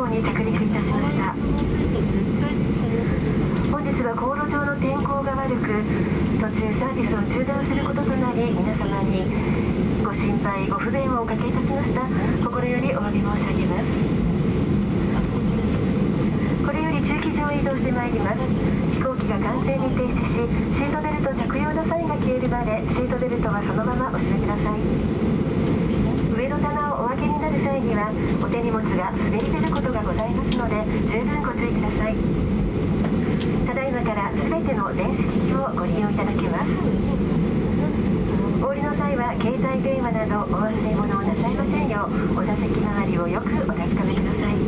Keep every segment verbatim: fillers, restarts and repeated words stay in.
に着陸いたしました。本日は航路上の天候が悪く、途中サービスを中断することとなり、皆様にご心配ご不便をおかけいたしました。心よりお詫び申し上げます。これより駐機場へ移動してまいります。飛行機が完全に停止し、シートベルト着用の際が消えるまでシートベルトはそのままお締めください。上の棚をお開けになる際にはお手荷物が滑り出ることがございますので、十分ご注意ください。ただいまからすべての電子機器をご利用いただけます。お降りの際は携帯電話などお忘れ物をなさいませんよう、お座席周りをよくお確かめください。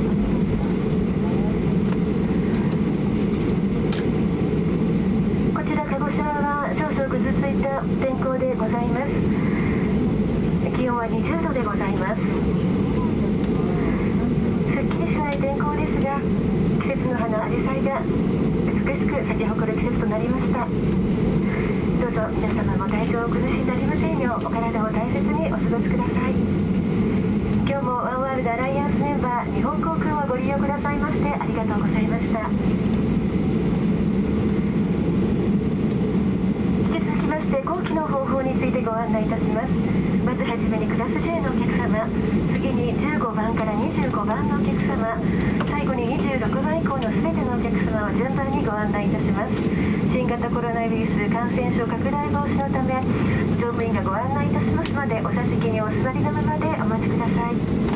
こちら鹿児島は少々ぐずついた天候でございます。気温はにじゅうどでございます。すっきりしない天候ですが、季節の花アジサイが美しく咲き誇る季節となりました。どうぞ皆様も体調を崩しになりませんよう、お体を大切にお過ごしください。今日もワンワールドアライアンスメンバー日本航空をご利用くださいましてありがとうございました。引き続きまして後期の方法についてご案内いたします。まずはじめにクラス ジェイ のお客様、次にじゅうごばんからにじゅうごばんのお客様、最後ににじゅうろくばん以降のすべてのお客様を順番にご案内いたします。新型コロナウイルス感染症拡大防止のため乗務員がご案内いたしますので、お座席にお座りのままでお待ちください。